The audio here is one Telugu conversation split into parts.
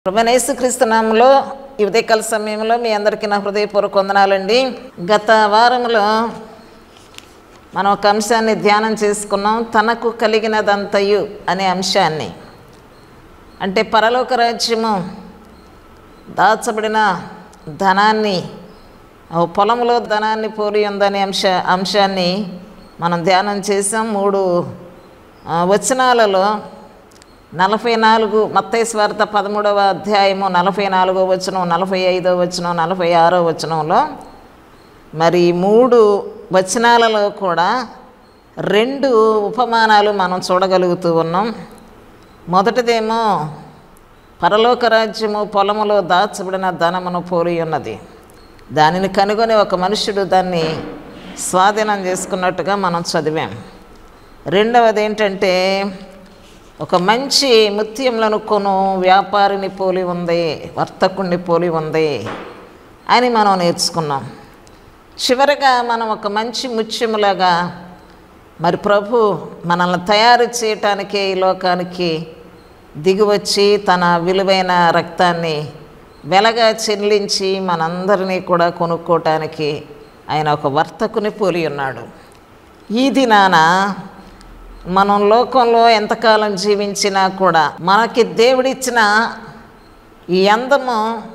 ప్రభువైన యేసుక్రీస్తు నామములో ఈ ఉదయకాల సమయంలో మీ అందరికీ నా హృదయపూర్వక వందనాలండి. గత వారంలో మనం ఒక అంశాన్ని ధ్యానం చేసుకున్నాం. తనకు కలిగినదంతయు అనే అంశాన్ని, అంటే పరలోక రాజ్యము దాచబడిన ధనాన్ని, పొలంలో ధనాన్ని పోలి ఉందనే అంశాన్ని మనం ధ్యానం చేసాం. 3 వచనాలలో 44 మత్తయి సువార్త 13వ అధ్యాయము 44వ వచనం, 45వ వచనం, 46వ వచనంలో మరి 3 వచనాలలో కూడా 2 ఉపమానాలు మనం చూడగలుగుతూ ఉన్నాం. మొదటిదేమో పరలోక రాజ్యము పొలములో దాచబడిన ధనమును పోలి ఉన్నది. దానిని కనుగొని ఒక మనుష్యుడు దాన్ని స్వాధీనం చేసుకున్నట్టుగా మనం చదివాం. రెండవది ఏంటంటే, ఒక మంచి ముత్యములను కొను వ్యాపారిని పోలి ఉంది, వర్తకుణ్ణి పోలి ఉంది అని మనం నేర్చుకున్నాం. చివరిగా మనం ఒక మంచి ముత్యములాగా మరి ప్రభు మనల్ని తయారు చేయటానికే ఈ లోకానికి దిగివచ్చి తన విలువైన రక్తాన్ని వెలగా చెల్లించి మనందరినీ కూడా కొనుక్కోవటానికి ఆయన ఒక వర్తకుని పోలి ఉన్నాడు. ఈ దినాన మనం లోకంలో ఎంతకాలం జీవించినా కూడా మనకి దేవుడిచ్చిన ఈ అందము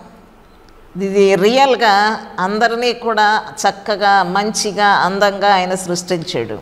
ఇది రియల్గా అందరినీ కూడా చక్కగా మంచిగా అందంగా ఆయన సృష్టించాడు.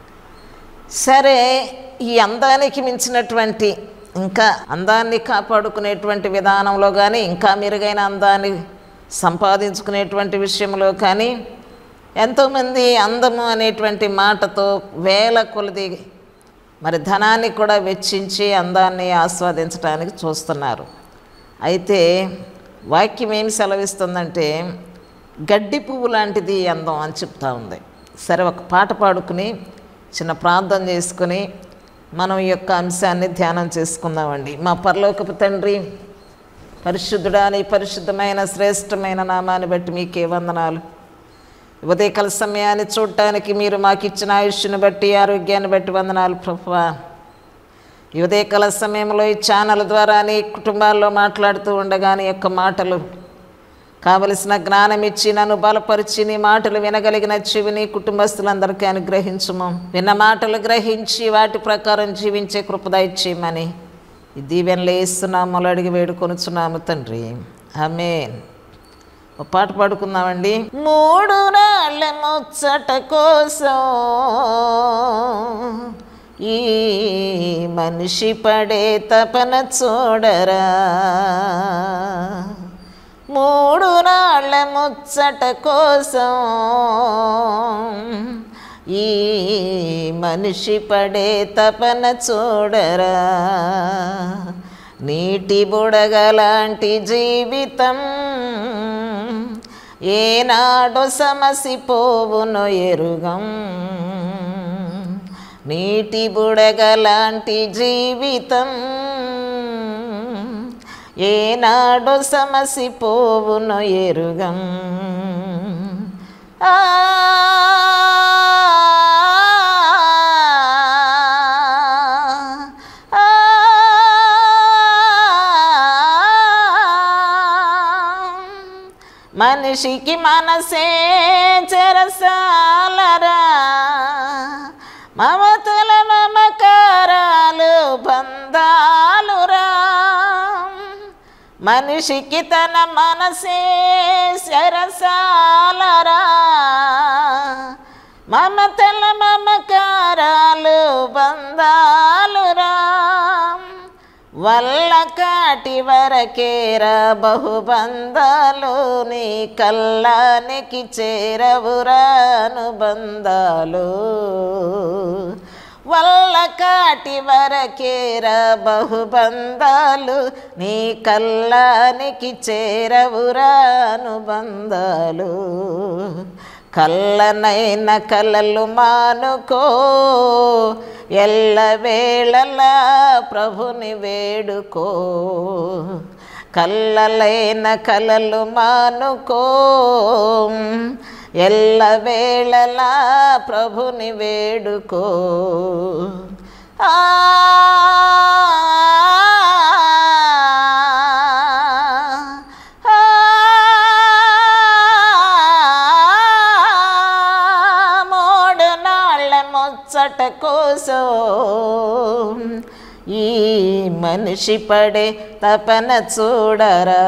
సరే, ఈ అందానికి మించినటువంటి ఇంకా అందాన్ని కాపాడుకునేటువంటి విధానంలో కానీ, ఇంకా మెరుగైన అందాన్ని సంపాదించుకునేటువంటి విషయంలో కానీ ఎంతోమంది అందము అనేటువంటి మాటతో వేల కొలది మరి ధనాన్ని కూడా వెచ్చించి అందాన్ని ఆస్వాదించడానికి చూస్తున్నారు. అయితే వాక్యం ఏమి సెలవిస్తుందంటే, గడ్డి పువ్వు లాంటిది అందం అని చెప్తా ఉంది. సరే, ఒక పాట పాడుకుని చిన్న ప్రార్థన చేసుకుని మనం ఈ యొక్క అంశాన్ని ధ్యానం చేసుకుందామండి. మా పరలోకపు తండ్రి, పరిశుద్ధుడా, నీ పరిశుద్ధమైన శ్రేష్టమైన నామాన్ని బట్టి మీకే వందనాలు. ఉదయకాల సమయాన్ని చూడటానికి మీరు మాకు ఇచ్చిన ఆయుష్ను బట్టి, ఆరోగ్యాన్ని బట్టి వందనాలు ప్రభువా. ఈ ఉదయకాల సమయంలో ఈ ఛానల్ ద్వారా నీ కుటుంబాల్లో మాట్లాడుతూ ఉండగా నీ యొక్క మాటలు కావలసిన జ్ఞానం ఇచ్చి నన్ను బలపరిచి నీ మాటలు వినగలిగిన చెవిని కుటుంబస్తులందరికీ అనుగ్రహించుము. విన్న మాటలు గ్రహించి వాటి ప్రకారం జీవించే కృప దయచేయమని ఈ దీవెనలు యేసునామములో అడిగి వేడుకొనుచున్నాము తండ్రి, ఆమేన్. ఒక పాట పాడుకుందామండి. 3 నాళ్ళ ముచ్చట కోసం ఈ మనిషి పడే తపన చూడరా, 3 నాళ్ళ ముచ్చట కోసం ఈ మనిషి పడే తపన చూడరా, నీటి బుడగలాంటి జీవితం ఏనాడు సమసిపోవునో ఎరుగం, నీటి బుడగలాంటి జీవితం ఏనాడు సమసిపోవునో ఎరుగం. మనిషికి మనసే చెరసాలరా, మమతల మమకారాలు బంధాలురా, మనిషికి తన మనసే చెరసాలరా, మమతల మమకారాలు బంధాలురా, వల్ల కాటి వరకేరా బహుబంధాలు, నీ కల్లానికి చేరవురాను బంధాలు, వల్ల కాటి వరకేరా బహుబంధాలు, నీ కల్లానికి చేరవురాను బంధాలు, కళ్ళనైన కలలు మానుకో, ఎల్లవేళలా ప్రభుని వేడుకో, కళ్ళలైన కలలు మానుకో, ఎల్లవేళలా ప్రభుని వేడుకో. ముచ్చట కోసం ఈ మనిషి పడే తపన చూడరా.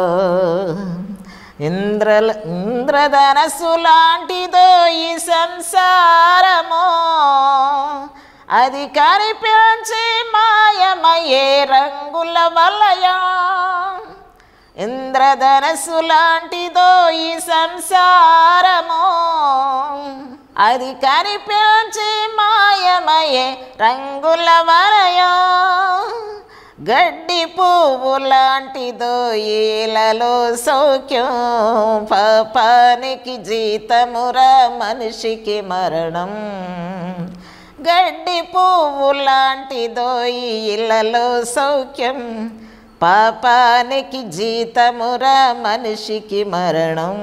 ఇంద్రధనస్సు లాంటిదో ఈ సంసారమో, అది కనిపించి మాయమయ్యే రంగుల వలయం. ఇంద్రధనస్సు లాంటిదో ఈ సంసారమో, అది కనిపించి మాయమయ్యే రంగుల వలయం. గడ్డి పువ్వు లాంటిదో ఈలలో సౌఖ్యం, పాపానికి జీతమురా మనిషికి మరణం. గడ్డి పువ్వు లాంటిదో ఈలలో సౌఖ్యం, పాపానికి జీతమురా మనిషికి మరణం.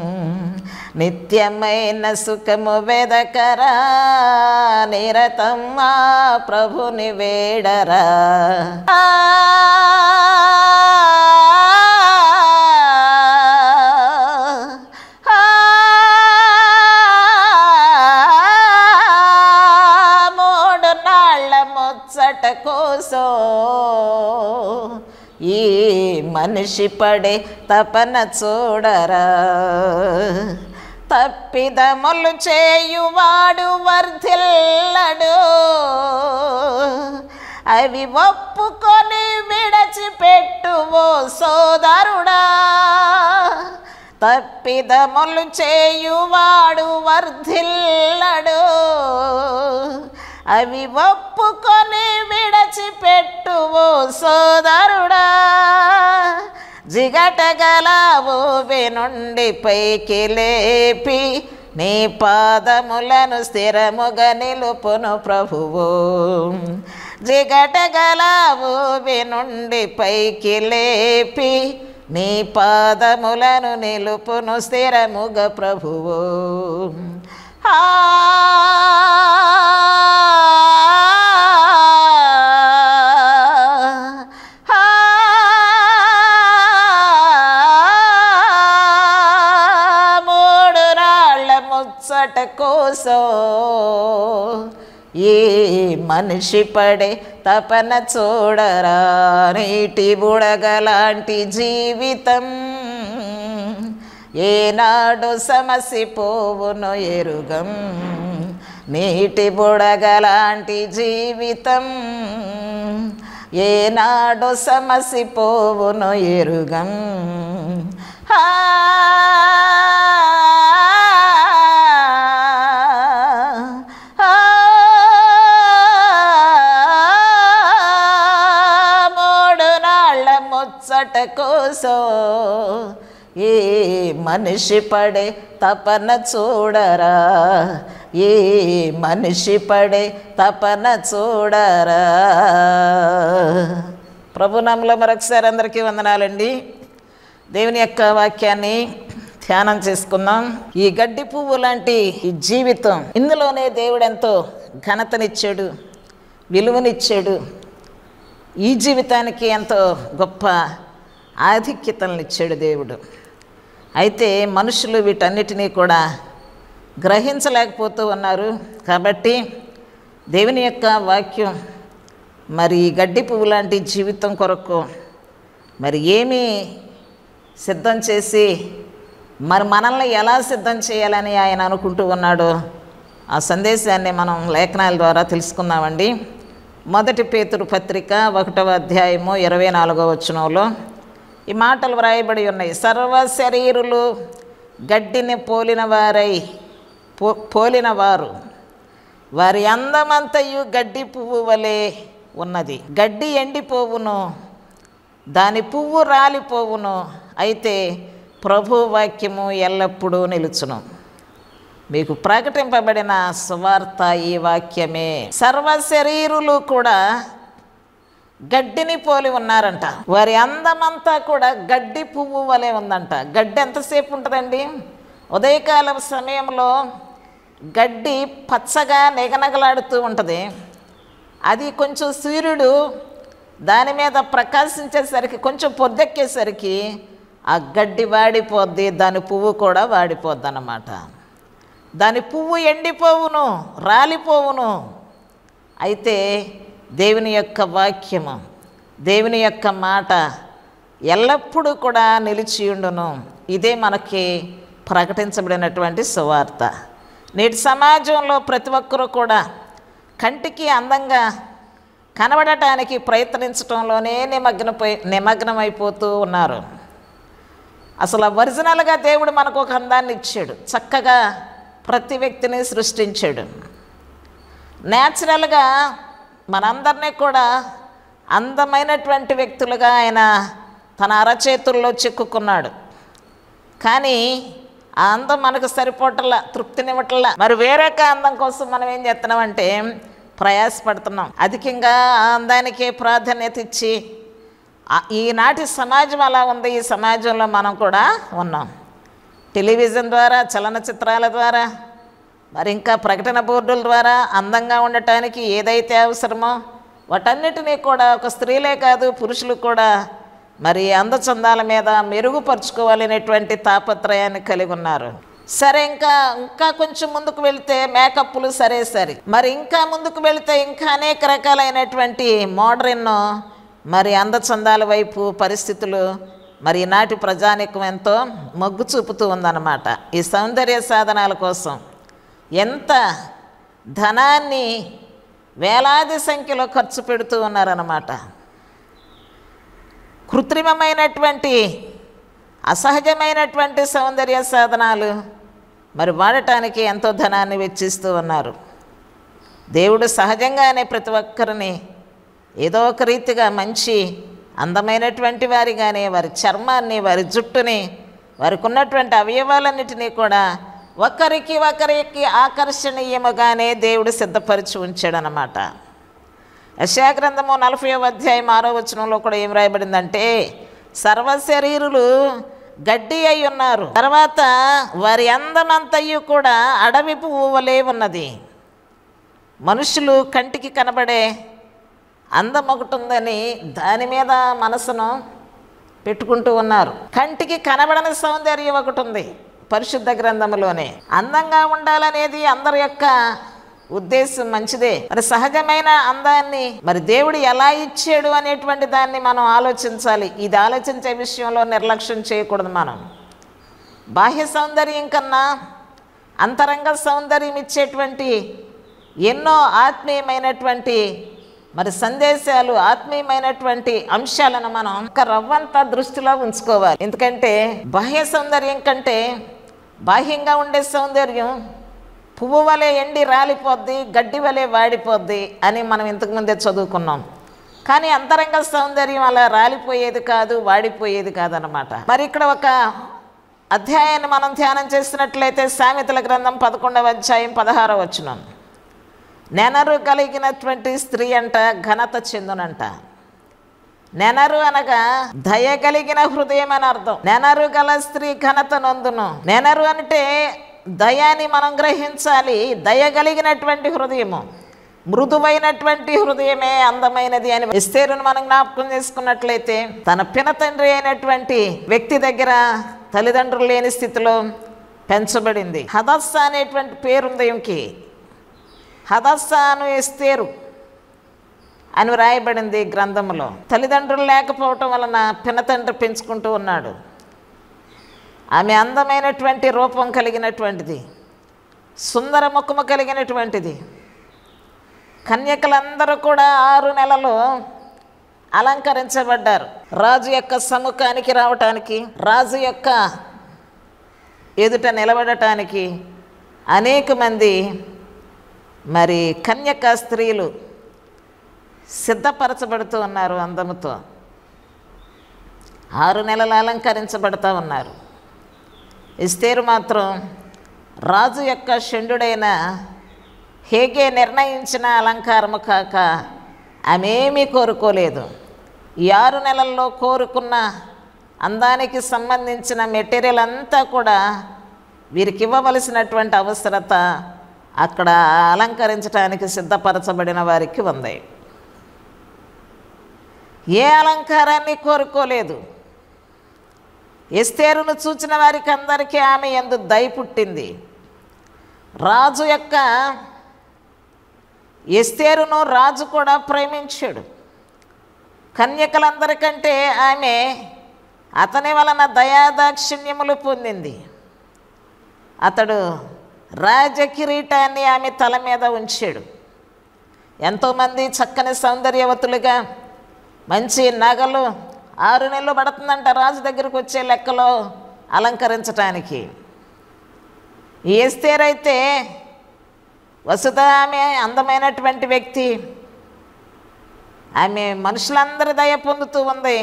నిత్యమైన సుఖము వెదకరా, నిరతం ఆ ప్రభుని వేడరా. మూడు నాళ్ళ ముచ్చట కోసం ఈ మనిషి పడే తపన చూడరా. తప్పిదములు చేయువాడు వర్ధిల్లడు, అవి ఒప్పుకొని విడచిపెట్టువో సోదరుడా. తప్పిదములు చేయువాడు వర్ధిల్లడు, అవి ఒప్పుకొని విడచిపెట్టువో సోదరుడా. జిగటగల ఊబి నుండి పైకి లేపి నీ పాదములను స్థిరముగా నిలుపును ప్రభువు. జిగటగల ఊబి నుండి పైకి లేపి నీ పాదములను నిలుపును స్థిరముగా ప్రభువు. ముచ్చట కోసం ఈ మనిషి పడే తపన చూడరా. నీటి బుడగలాంటి జీవితం ఏనాడు సమసిపోవును ఎరుగం. నీటి బుడగలాంటి జీవితం ఏనాడు సమసిపోవును ఎరుగం. ముచ్చట కోసం ఈ మనిషి పడే తపన చూడరా. ఈ మనిషి పడే తపన చూడరా. ప్రభునామములో మరొకసారి అందరికీ వందనాలండి. దేవుని యొక్క వాక్యాన్ని ధ్యానం చేసుకుందాం. ఈ గడ్డి పువ్వు లాంటి ఈ జీవితం, ఇందులోనే దేవుడు ఎంతో ఘనతనిచ్చాడు, విలువనిచ్చాడు. ఈ జీవితానికి ఎంతో గొప్ప ఆధిక్యతలను ఇచ్చాడు దేవుడు. అయితే మనుషులు వీటన్నిటినీ కూడా గ్రహించలేకపోతూ ఉన్నారు. కాబట్టి దేవుని యొక్క వాక్యం మరి గడ్డి పువ్వు లాంటి జీవితం కొరకు మరి ఏమి సిద్ధం చేసి మరి మనల్ని ఎలా సిద్ధం చేయాలని ఆయన అనుకుంటూ ఉన్నాడో ఆ సందేశాన్ని మనం లేఖనాల ద్వారా తెలుసుకుందామండి. మొదటి పేతురు పత్రిక 1వ అధ్యాయము 24వ వచనంలో ఈ మాటలు వ్రాయబడి ఉన్నాయి. సర్వ శరీరులు గడ్డిని పోలినవారు, వారి అందమంతయు గడ్డి పువ్వు వలె ఉన్నది. గడ్డి ఎండిపోవును, దాని పువ్వు రాలిపోవును, అయితే ప్రభు వాక్యము ఎల్లప్పుడూ నిలుచును. మీకు ప్రకటింపబడిన సువార్త ఈ వాక్యమే. సర్వ శరీరులు కూడా గడ్డిని పోలి ఉన్నారంట. వారి అందమంతా కూడా గడ్డి పువ్వు వలె ఉందంట. గడ్డి ఎంతసేపు ఉంటుందండి? ఉదయకాలం సమయంలో గడ్డి పచ్చగా నిగనగలాడుతూ ఉంటుంది. అది కొంచెం సూర్యుడు దాని మీద ప్రకాశించేసరికి, కొంచెం పొద్దెక్కేసరికి ఆ గడ్డి వాడిపోద్ది, దాని పువ్వు కూడా వాడిపోద్ది అన్నమాట. దాని పువ్వు ఎండిపోవును, రాలిపోవును. అయితే దేవుని యొక్క వాక్యము, దేవుని యొక్క మాట ఎల్లప్పుడూ కూడా నిలిచి ఉండును. ఇదే మనకి ప్రకటించబడినటువంటి సువార్త. నేటి సమాజంలో ప్రతి ఒక్కరూ కూడా కంటికి అందంగా కనబడటానికి ప్రయత్నించడంలోనే నిమగ్నమైపోతూ ఉన్నారు. అసలు ఒరిజినల్గా దేవుడు మనకు ఒక అందాన్ని ఇచ్చాడు, చక్కగా ప్రతి వ్యక్తిని సృష్టించాడు. న్యాచురల్గా మనందరినీ కూడా అందమైనటువంటి వ్యక్తులుగా ఆయన తన అరచేతుల్లో చిక్కుకున్నాడు. కానీ ఆ అందం మనకు సరిపోవట్లా, తృప్తినివ్వట్లా. మరి వేరొక అందం కోసం మనం ఏం చేస్తున్నామంటే ప్రయాసపడుతున్నాం. అధికంగా ఆ అందానికే ప్రాధాన్యత ఇచ్చి ఈనాటి సమాజం అలా ఉంది. ఈ సమాజంలో మనం కూడా ఉన్నాం. టెలివిజన్ ద్వారా, చలనచిత్రాల ద్వారా, మరి ఇంకా ప్రకటన బోర్డుల ద్వారా అందంగా ఉండటానికి ఏదైతే అవసరమో వాటన్నిటినీ కూడా ఒక స్త్రీలే కాదు పురుషులు కూడా మరి అందచందాల మీద మెరుగుపరుచుకోవాలనేటువంటి తాపత్రయాన్ని కలిగి ఉన్నారు. సరే, ఇంకా కొంచెం ముందుకు వెళితే మేకప్లు సరే, మరి ఇంకా ముందుకు వెళితే ఇంకా అనేక రకాలైనటువంటి మోడర్న్ మరి అందచందాల వైపు పరిస్థితులు మరి ఈనాటి ప్రజానీకం ఎంతో మొగ్గు చూపుతూ ఉందన్నమాట. ఈ సౌందర్య సాధనాల కోసం ఎంత ధనాన్ని వేలాది సంఖ్యలో ఖర్చు పెడుతూ ఉన్నారన్నమాట. కృత్రిమమైనటువంటి అసహజమైనటువంటి సౌందర్య సాధనాలు మరి వాడటానికి ఎంతో ధనాన్ని వెచ్చిస్తూ ఉన్నారు. దేవుడు సహజంగానే ప్రతి ఒక్కరిని ఏదో ఒక రీతిగా మంచి అందమైనటువంటి వారిగానే వారి చర్మాన్ని, వారి జుట్టుని, వారికి ఉన్నటువంటి అవయవాలన్నిటినీ కూడా ఒకరికి ఆకర్షణీయముగానే దేవుడు సిద్ధపరిచి ఉంచాడనమాట. యెషయా గ్రంథము 40వ అధ్యాయం 6వ వచనంలో కూడా ఏం రాయబడిందంటే, సర్వశరీరులు గడ్డి అయి ఉన్నారు, తర్వాత వారి అందమంతయు కూడా అడవి పువ్వు వలె ఉన్నది. మనుషులు కంటికి కనబడే అందం ఒకటి ఉందని దాని మీద మనసును పెట్టుకుంటూ ఉన్నారు. కంటికి కనబడని సౌందర్యం ఒకటి ఉంది పరిశుద్ధ గ్రంథంలోనే. అందంగా ఉండాలనేది అందరి యొక్క ఉద్దేశం మంచిదే. మరి సహజమైన అందాన్ని మరి దేవుడు ఎలా ఇచ్చాడు అనేటువంటి దాన్ని మనం ఆలోచించాలి. ఇది ఆలోచించే విషయంలో నిర్లక్ష్యం చేయకూడదు. మనం బాహ్య సౌందర్యం కన్నా అంతరంగ సౌందర్యం ఇచ్చేటువంటి ఎన్నో ఆత్మీయమైనటువంటి మరి సందేశాలు, ఆత్మీయమైనటువంటి అంశాలను మనం ఒక రవ్వంతా దృష్టిలో ఉంచుకోవాలి. ఎందుకంటే బాహ్య సౌందర్యం కంటే బాహ్యంగా ఉండే సౌందర్యం పువ్వు వలె ఎండి రాలిపోద్ది, గడ్డి వలె వాడిపోద్ది అని మనం ఇంతకుముందే చదువుకున్నాం. కానీ అంతరంగ సౌందర్యం అలా రాలిపోయేది కాదు, వాడిపోయేది కాదనమాట. మరి ఇక్కడ ఒక అధ్యాయాన్ని మనం ధ్యానం చేసినట్లయితే సామెతల గ్రంథం 11వ అధ్యాయం 16వ వచనం, నెనరు కలిగినటువంటి స్త్రీ అంట ఘనత చెందునంట. నెనరు అనగా దయ కలిగిన హృదయం అని అర్థం. నెనరు గల స్త్రీ ఘనత నొందును. నెనరు అంటే దయాన్ని మనం గ్రహించాలి. దయ కలిగినటువంటి హృదయము, మృదువైనటువంటి హృదయమే అందమైనది అని ఎస్తేరును మనం జ్ఞాపకం చేసుకున్నట్లయితే తన పినతండ్రి అయినటువంటి వ్యక్తి దగ్గర తల్లిదండ్రులు లేని స్థితిలో పెంచబడింది. హదస్స అనేటువంటి పేరుంది ఈమెకి. హదస్సాను ఎస్తేరు అని రాయబడింది గ్రంథంలో. తల్లిదండ్రులు లేకపోవటం వలన పినతండ్రి పెంచుకుంటూ ఉన్నాడు. ఆమె అందమైనటువంటి రూపం కలిగినటువంటిది, సుందర ముఖము కలిగినటువంటిది. కన్యకలందరూ కూడా 6 నెలలు అలంకరించబడ్డారు. రాజు యొక్క సముఖానికి రావటానికి, రాజు యొక్క ఎదుట నిలబడటానికి అనేక మంది మరి కన్యక స్త్రీలు సిద్ధపరచబడుతూ ఉన్నారు. అందముతో 6 నెలలు అలంకరించబడుతూ ఉన్నారు. ఎస్తేరు మాత్రం రాజు యొక్క షండుడైన హేగే నిర్ణయించిన అలంకారము కాక ఆమె ఏమీ కోరుకోలేదు. ఈ 6 నెలల్లో కోరుకున్న అందానికి సంబంధించిన మెటీరియల్ అంతా కూడా వీరికి ఇవ్వవలసినటువంటి అవసరత అక్కడ అలంకరించడానికి సిద్ధపరచబడిన వారికి ఉంది. ఏ అలంకారాన్ని కోరుకోలేదు. ఎస్తేరును చూచిన వారికి అందరికీ ఆమె యందు దయ పుట్టింది. రాజు యొక్క ఎస్తేరును రాజు కూడా ప్రేమించాడు. కన్యకలందరికంటే ఆమె అతని వలన దయాదాక్షిణ్యములు పొందింది. అతడు రాజకిరీటాన్ని ఆమె తల మీద ఉంచాడు. ఎంతోమంది చక్కని సౌందర్యవతులుగా మంచి నగలు 6 నెలలు పడుతుందంట రాజు దగ్గరకు వచ్చే లెక్కలో అలంకరించటానికి. ఎస్తేరైతే వసుధ ఆమె అందమైనటువంటి వ్యక్తి. ఆమె మనుషులందరి దయ పొందుతూ ఉంది.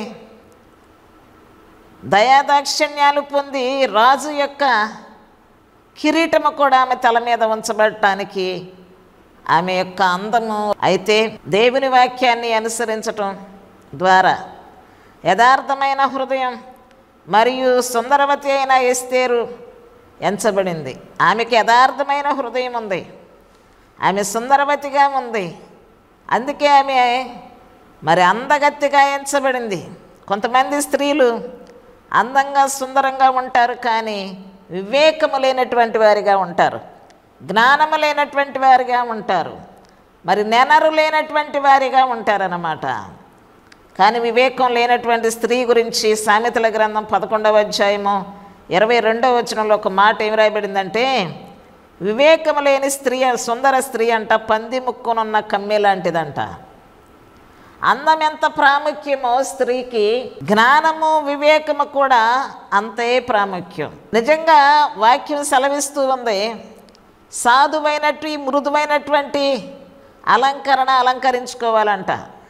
దయాదాక్షిణ్యాలు పొంది రాజు యొక్క కిరీటము కూడా ఆమె తల మీద ఉంచబడటానికి ఆమె యొక్క అందము. అయితే దేవుని వాక్యాన్ని అనుసరించటం ద్వారా యథార్థమైన హృదయం మరియు సుందరవతి అయిన ఎస్తేరు ఎంచబడింది. ఆమెకి యథార్థమైన హృదయం ఉంది, ఆమె సుందరవతిగా ఉంది. అందుకే ఆమె మరి అందగత్తిగా ఎంచబడింది. కొంతమంది స్త్రీలు అందంగా సుందరంగా ఉంటారు, కానీ వివేకము లేనటువంటి వారిగా ఉంటారు, జ్ఞానము లేనటువంటి వారిగా ఉంటారు, మరి నెనరు లేనటువంటి వారిగా ఉంటారన్నమాట. కానీ వివేకం లేనటువంటి స్త్రీ గురించి సామెతల గ్రంథం 11వ అధ్యాయము 22వ వచనంలో ఒక మాట ఏమి రాయబడిందంటే, వివేకము లేని స్త్రీ, సుందర స్త్రీ అంట పంది ముక్కునున్న కమ్మె లాంటిదంట. అందం ఎంత ప్రాముఖ్యమో స్త్రీకి జ్ఞానము వివేకము కూడా అంతే ప్రాముఖ్యం. నిజంగా వాక్యం సెలవిస్తూ ఉంది, సాధువైనట్టు మృదువైనటువంటి అలంకరణ అలంకరించుకోవాలంట.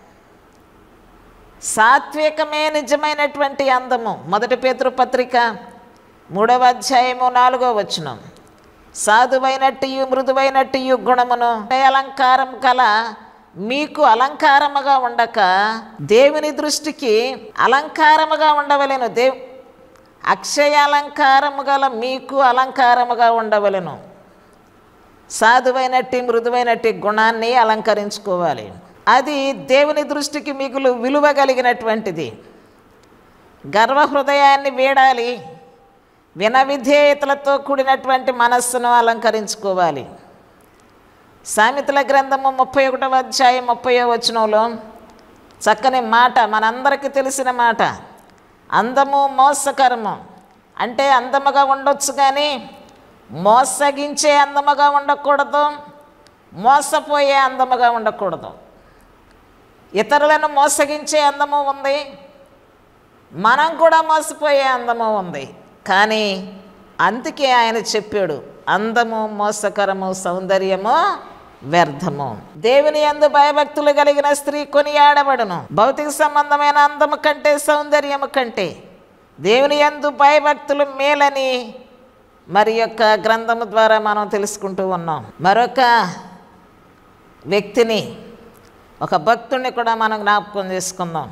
సాత్వికమే నిజమైనటువంటి అందము. 1 పేతురు పత్రిక 3వ అధ్యాయము 4వ వచనం, సాధువైనట్టు మృదువైనట్టు గుణమును అలంకారం కల మీకు అలంకారముగా ఉండక దేవుని దృష్టికి అలంకారముగా ఉండవలెను. అక్షయ అలంకారము గల మీకు అలంకారముగా ఉండవలెను. సాధువైనట్టి మృదువైనట్టి గుణాన్ని అలంకరించుకోవాలి. అది దేవుని దృష్టికి మిగులు విలువ కలిగినటువంటిది. గర్వహృదయాన్ని వీడాలి. వినవిధేయతలతో కూడినటువంటి మనస్సును అలంకరించుకోవాలి. సామెతల గ్రంథము 31వ అధ్యాయం 30వ వచనంలో చక్కని మాట, మనందరికీ తెలిసిన మాట, అందము మోసకరము. అంటే అందముగా ఉండొచ్చు కానీ మోసగించే అందముగా ఉండకూడదు, మోసపోయే అందముగా ఉండకూడదు. ఇతరులను మోసగించే అందము ఉంది, మనం కూడా మోసపోయే అందము ఉంది. కానీ అందుకే ఆయన చెప్పాడు, అందము మోసకరము, సౌందర్యము వ్యర్థము. దేవుని యందు భయభక్తులు కలిగిన స్త్రీ కొనియాడబడును. భౌతిక సంబంధమైన అందము కంటే సౌందర్యము కంటే దేవుని యందు భయభక్తులు మేలని మరి యొక్క గ్రంథము ద్వారా మనం తెలుసుకుంటూ ఉన్నాం. మరొక వ్యక్తిని, ఒక భక్తుడిని కూడా మనం జ్ఞాపకం చేసుకుందాం.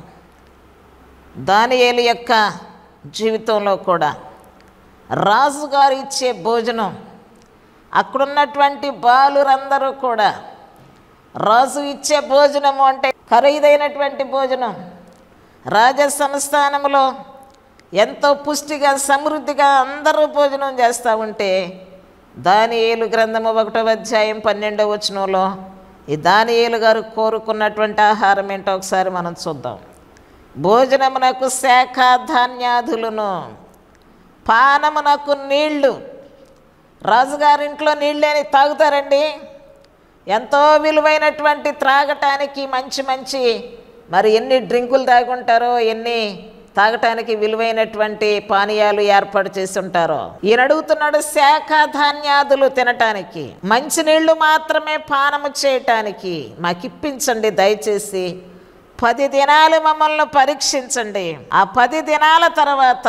దానియేలు యొక్క జీవితంలో కూడా రాజుగారు ఇచ్చే భోజనం, అక్కడున్నటువంటి బాలురందరూ కూడా రాజు ఇచ్చే భోజనము అంటే ఖరీదైనటువంటి భోజనం. రాజ సంస్థానంలో ఎంతో పుష్టిగా సమృద్ధిగా అందరూ భోజనం చేస్తూ ఉంటే దానియేలు గ్రంథము 1వ అధ్యాయం 12వ వచనంలో ఈ దానియేలు గారు కోరుకున్నటువంటి ఆహారం ఏంటో ఒకసారి మనం చూద్దాం. భోజనమునకు శాఖ ధాన్యాదులను, పానమునకు నీళ్లు. రాజుగారింట్లో నీళ్ళని తాగుతారండి. ఎంతో విలువైనటువంటి త్రాగటానికి మంచి మరి ఎన్ని డ్రింకులు తాగుంటారో, ఎన్ని తాగటానికి విలువైనటువంటి పానీయాలు ఏర్పాటు చేసి ఉంటారో. ఈయన అడుగుతున్నాడు శాఖ ధాన్యాదులు తినటానికి, మంచినీళ్ళు మాత్రమే పానము చేయటానికి మాకు ఇప్పించండి దయచేసి. 10 దినాలు మమ్మల్ని పరీక్షించండి. ఆ 10 దినాల తర్వాత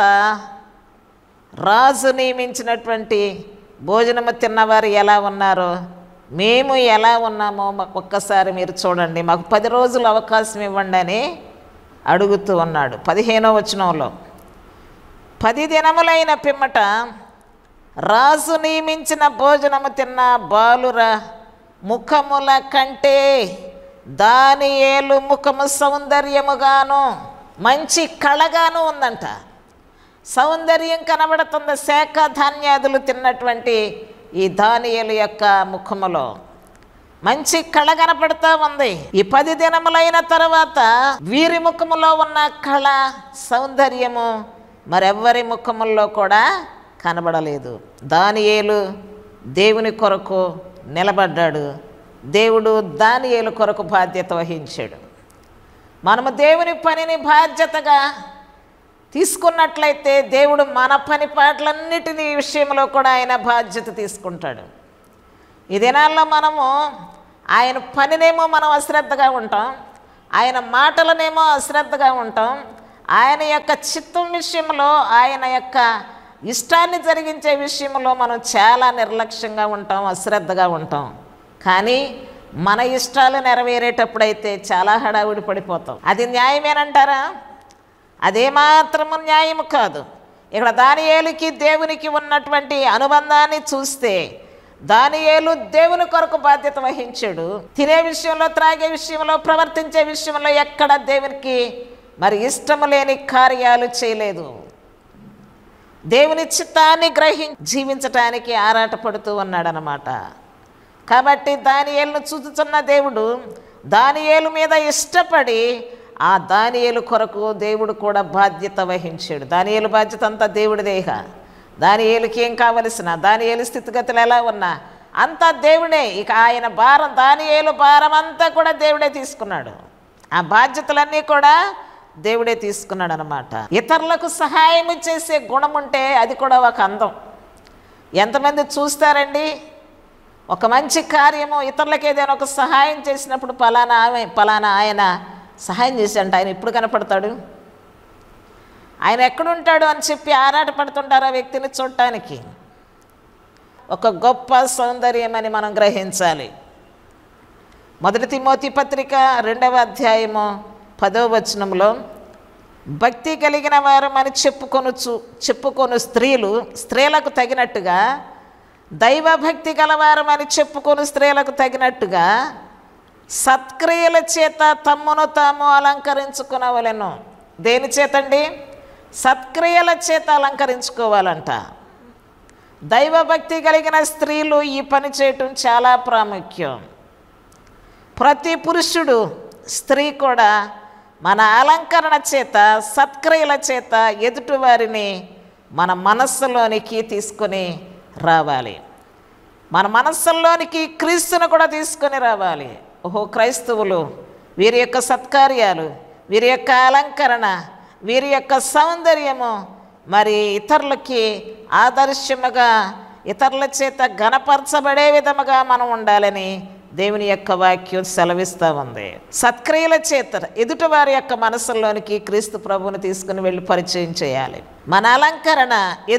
రాజు నియమించినటువంటి భోజనము తిన్నవారు ఎలా ఉన్నారో మేము ఎలా ఉన్నామో ఒక్కసారి మీరు చూడండి, మాకు 10 రోజులు అవకాశం ఇవ్వండి అని అడుగుతూ ఉన్నాడు. 15వ వచనంలో 10 దినములైన పిమ్మట రాజు నియమించిన భోజనము తిన్న బాలుర ముఖముల కంటే దానియేలు ముఖము సౌందర్యముగాను మంచి కళగాను ఉందంట. సౌందర్యం కనబడుతుంది శాఖ ధాన్యాదులు తిన్నటువంటి ఈ దానియేలు యొక్క ముఖములో మంచి కళ కనపడుతూ ఉంది. ఈ 10 దినములైన తర్వాత వీరి ముఖములో ఉన్న కళ, సౌందర్యము మరెవ్వరి ముఖముల్లో కూడా కనబడలేదు. దానియేలు దేవుని కొరకు నిలబడ్డాడు. దేవుడు దానియేలు కొరకు బాధ్యత వహించాడు. మనము దేవుని పనిని బాధ్యతగా తీసుకున్నట్లయితే దేవుడు మన పని పాటలన్నిటినీ విషయంలో కూడా ఆయన బాధ్యత తీసుకుంటాడు. ఈ దినాల్లో మనము ఆయన పనినేమో మనం అశ్రద్ధగా ఉంటాం, ఆయన మాటలనేమో అశ్రద్ధగా ఉంటాం, ఆయన యొక్క చిత్తం విషయంలో, ఆయన యొక్క ఇష్టాన్ని జరిగించే విషయంలో మనం చాలా నిర్లక్ష్యంగా ఉంటాం, అశ్రద్ధగా ఉంటాం. కానీ మన ఇష్టాలు నెరవేరేటప్పుడైతే చాలా హడావుడి పడిపోతాం. అది న్యాయమేనంటారా? అదేమాత్రము న్యాయము కాదు. ఇక్కడ దానియేలుకి దేవునికి ఉన్నటువంటి అనుబంధాన్ని చూస్తే దానియేలు దేవుని కొరకు బాధ్యత వహించాడు. తినే విషయంలో, త్రాగే విషయంలో, ప్రవర్తించే విషయంలో ఎక్కడ దేవునికి మరి ఇష్టము లేని కార్యాలు చేయలేదు. దేవుని చిత్తాన్ని జీవించటానికి ఆరాటపడుతూ ఉన్నాడనమాట. కాబట్టి దానియేలును చూచుచున్న దేవుడు దానియేలు మీద ఇష్టపడి ఆ దానియేలు కొరకు దేవుడు కూడా బాధ్యత వహించాడు. దానియేలు బాధ్యత అంతా దేవుడిదేహ. దానియేలుకి ఏం కావలసిన, దానియేలు స్థితిగతులు ఎలా ఉన్నా అంతా దేవుడే. ఇక ఆయన భారం, దానియేలు భారం అంతా కూడా దేవుడే తీసుకున్నాడు. ఆ బాధ్యతలన్నీ కూడా దేవుడే తీసుకున్నాడు అనమాట. ఇతరులకు సహాయం చేసే గుణం ఉంటే అది కూడా ఒక అందం. ఎంతమంది చూస్తారండి, ఒక మంచి కార్యము ఇతరులకు ఏదైనా ఒక సహాయం చేసినప్పుడు పలానా ఆయన సహాయం చేశాడంట, ఆయన ఎప్పుడు కనపడతాడు, ఆయన ఎక్కడుంటాడు అని చెప్పి ఆరాటపడుతుంటారు ఆ వ్యక్తిని చూడటానికి. ఒక గొప్ప సౌందర్యం అని మనం గ్రహించాలి. 1 తిమోతి పత్రిక 2వ అధ్యాయము 10వ వచనంలో భక్తి కలిగిన వారు అని చెప్పుకొను స్త్రీలకు తగినట్టుగా, దైవభక్తి గలవారు అని చెప్పుకొను స్త్రీలకు తగినట్టుగా సత్క్రియల చేత తమ్మును తాము అలంకరించుకునవలెను. దేని చేతండి? సత్క్రియల చేత అలంకరించుకోవాలంట. దైవభక్తి కలిగిన స్త్రీలు ఈ పని చేయటం చాలా ప్రాముఖ్యం. ప్రతి పురుషుడు, స్త్రీ కూడా మన అలంకరణ చేత, సత్క్రియల చేత ఎదుటివారిని మన మనస్సులోనికి తీసుకొని రావాలి. మన మనస్సుల్లోనికి క్రీస్తును కూడా తీసుకొని రావాలి. ఓహో, క్రైస్తవులు వీరి యొక్క సత్కార్యాలు, వీరి యొక్క అలంకరణ, వీరి యొక్క సౌందర్యము మరి ఇతరులకి ఆదర్శముగా, ఇతరుల చేత ఘనపరచబడే విధముగా మనం ఉండాలని దేవుని యొక్క వాక్యం సెలవిస్తూ ఉంది. సత్క్రియల చేత ఎదుటివారి యొక్క మనసుల్లోనికి క్రీస్తు ప్రభువుని తీసుకుని వెళ్ళి పరిచయం చేయాలి. మన అలంకరణ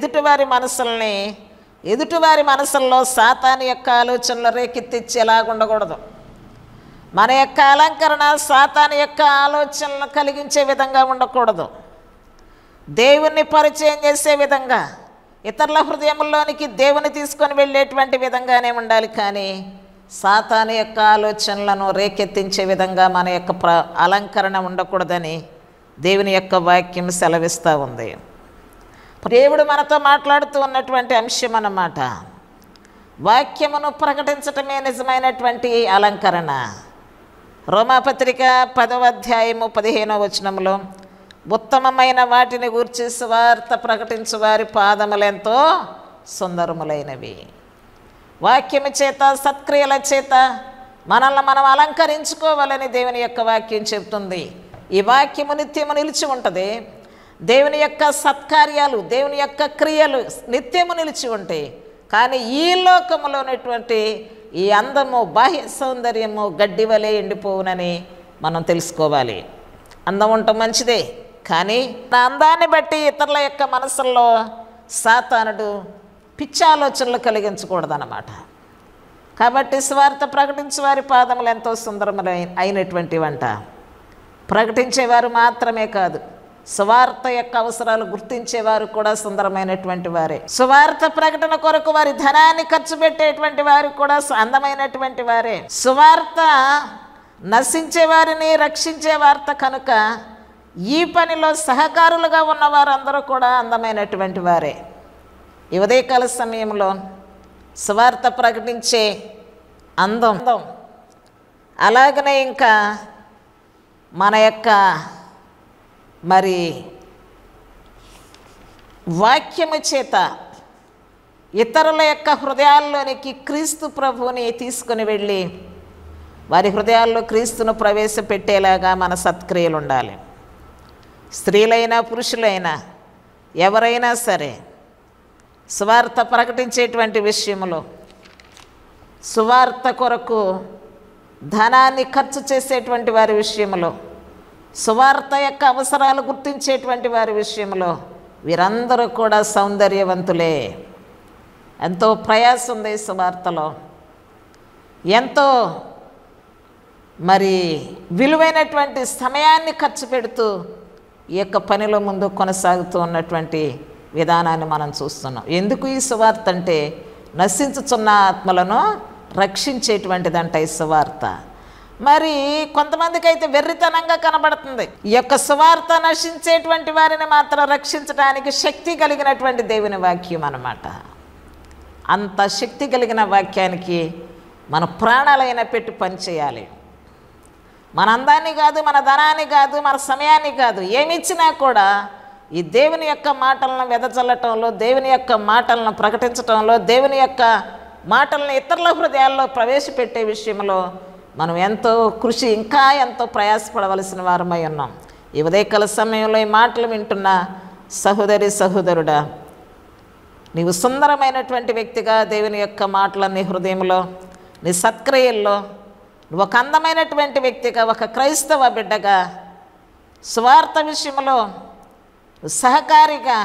ఎదుటివారి మనసుల్లో సాతాను యొక్క ఆలోచనలు రేకెత్తిచ్చేలాగా ఉండకూడదు. మన యొక్క అలంకరణ సాతాను యొక్క ఆలోచనలు కలిగించే విధంగా ఉండకూడదు. దేవుణ్ణి పరిచయం చేసే విధంగా, ఇతరుల హృదయంలోనికి దేవుని తీసుకొని వెళ్ళేటువంటి విధంగానే ఉండాలి. కానీ సాతాను యొక్క ఆలోచనలను రేకెత్తించే విధంగా మన యొక్క అలంకరణ ఉండకూడదని దేవుని యొక్క వాక్యం సెలవిస్తూ ఉంది. దేవుడు మనతో మాట్లాడుతూ ఉన్నటువంటి అంశం అన్నమాట. వాక్యమును ప్రకటించటమే నిజమైనటువంటి అలంకరణ. రోమాపత్రిక 10వ అధ్యాయము 15వ వచనంలో ఉత్తమమైన వాటిని గూర్చి సువార్త ప్రకటించు వారి పాదములెంతో సుందరములైనవి. వాక్యము చేత, సత్క్రియల చేత మనల్ని మనం అలంకరించుకోవాలని దేవుని యొక్క వాక్యం చెబుతుంది. ఈ వాక్యము నిత్యము నిలిచి ఉంటుంది. దేవుని యొక్క సత్కార్యాలు, దేవుని యొక్క క్రియలు నిత్యము నిలిచి ఉంటాయి. కానీ ఈ లోకములో ఉన్నటువంటి ఈ అందము, బాహ్య సౌందర్యము గడ్డి వలె ఎండిపోవునని మనం తెలుసుకోవాలి. అందం ఉండటం మంచిదే, కానీ ఆ అందాన్ని బట్టి ఇతరుల యొక్క మనసుల్లో సాతానుడు పిచ్చి ఆలోచనలు కలిగించకూడదన్నమాట. కాబట్టి సువార్త ప్రకటించే వారి పాదములు ఎంతో సుందరములైనటువంటి వంట. ప్రకటించేవారు మాత్రమే కాదు, సువార్త యొక్క అవసరాలు గుర్తించేవారు కూడా సుందరమైనటువంటి వారే. సువార్త ప్రకటన కొరకు వారి ధనాన్ని ఖర్చు పెట్టేటువంటి వారు కూడా అందమైనటువంటి వారే. సువార్త నశించే వారిని రక్షించే వార్త కనుక ఈ పనిలో సహకారులుగా ఉన్నవారందరూ కూడా అందమైనటువంటి వారే. ఈ ఉదయకాల సమయంలో సువార్త ప్రకటించే అందం, అలాగనే ఇంకా మన యొక్క మరి వాక్యము చేత ఇతరుల యొక్క హృదయాల్లోనికి క్రీస్తు ప్రభువుని తీసుకుని వెళ్ళి వారి హృదయాల్లో క్రీస్తును ప్రవేశపెట్టేలాగా మన సత్క్రియలు ఉండాలి. స్త్రీలైనా పురుషులైనా ఎవరైనా సరే సువార్త ప్రకటించేటువంటి విషయంలో, సువార్త కొరకు ధనాన్ని ఖర్చు చేసేటువంటి వారి విషయంలో, సువార్త యొక్క అవసరాలు గుర్తించేటువంటి వారి విషయంలో వీరందరూ కూడా సౌందర్యవంతులే. ఎంతో ప్రయాసం ఉంది సువార్తలో, ఎంతో మరి విలువైనటువంటి సమయాన్ని ఖర్చు పెడుతూ ఈ యొక్క పనిలో ముందు కొనసాగుతూ ఉన్నటువంటి విధానాన్ని మనం చూస్తున్నాం. ఎందుకు ఈ సువార్త అంటే నశించుచున్న ఆత్మలను రక్షించేటువంటిదంట ఈ సువార్త. మరి కొంతమందికి అయితే వెర్రితనంగా కనబడుతుంది. ఈ యొక్క సువార్త నశించేటువంటి వారిని మాత్రం రక్షించడానికి శక్తి కలిగినటువంటి దేవుని వాక్యం అన్నమాట. అంత శక్తి కలిగిన వాక్యానికి మన ప్రాణాలైనా పెట్టి పనిచేయాలి. మన అందాన్ని కాదు, మన ధనాన్ని కాదు, మన సమయాన్ని కాదు, ఏమిచ్చినా కూడా ఈ దేవుని యొక్క మాటలను వెదజల్లటంలో, దేవుని యొక్క మాటలను ప్రకటించటంలో, దేవుని యొక్క మాటలను ఇతరుల హృదయాల్లో ప్రవేశపెట్టే విషయంలో మనం ఎంతో కృషి, ఇంకా ఎంతో ప్రయాసపడవలసిన వారమై ఉన్నాం. ఈ ఉదయకాల సమయంలో ఈ మాటలు వింటున్న సహోదరి సహోదరుడా, నీవు సుందరమైనటువంటి వ్యక్తిగా దేవుని యొక్క మాటలన్నీ హృదయంలో, నీ సత్క్రియల్లో నువ్వు ఒక అందమైనటువంటి వ్యక్తిగా, ఒక క్రైస్తవ బిడ్డగా, సువార్త విషయంలో సహకారిగా,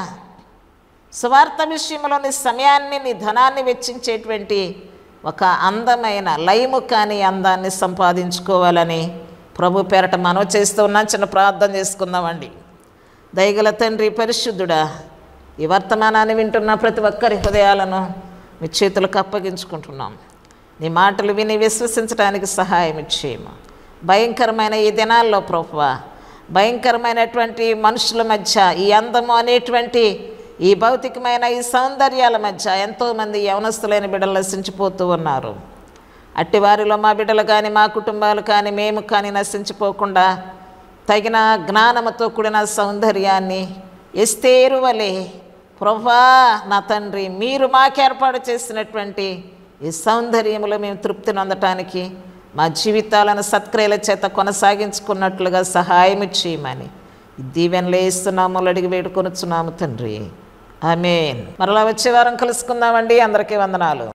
సువార్త విషయంలో నీ సమయాన్ని, నీ ధనాన్ని వెచ్చించేటువంటి ఒక అందమైన లయము కాని అందాన్ని సంపాదించుకోవాలని ప్రభు పేరట మనవి చేస్తూ ఉన్నాం. చిన్న ప్రార్థన చేసుకుందామండి. దయగల తండ్రి, పరిశుద్ధుడా, ఈ వర్తమానాన్ని వింటున్న ప్రతి ఒక్కరి హృదయాలను మీ చేతులకు అప్పగించుకుంటున్నాం. నీ మాటలు విని విశ్వసించడానికి సహాయం ఇచ్చేయము. భయంకరమైన ఈ దినాల్లో ప్రభువా, భయంకరమైనటువంటి మనుషుల మధ్య ఈ అందము అనేటువంటి ఈ భౌతికమైన ఈ సౌందర్యాల మధ్య ఎంతోమంది యవనస్తులైన బిడ్డలు నశించిపోతూ ఉన్నారు. అట్టి వారిలో మా బిడ్డలు కానీ, మా కుటుంబాలు కానీ, మేము కానీ నశించిపోకుండా తగిన జ్ఞానముతో కూడిన సౌందర్యాన్ని ఎస్తేరు వలె ప్రభువా నా తండ్రి, మీరు మాకేర్పాటు చేసినటువంటి ఈ సౌందర్యములో మేము తృప్తి నొందటానికి మా జీవితాలను సత్క్రియల చేత కొనసాగించుకున్నట్లుగా సహాయం చేయమని దీవెనలు ఇస్తున్నాము, అడిగి వేడుకొనుచున్నాము తండ్రి. ఆమేన్. మరలా వచ్చే వారం కలుసుకుందామండి. అందరికీ వందనాలు.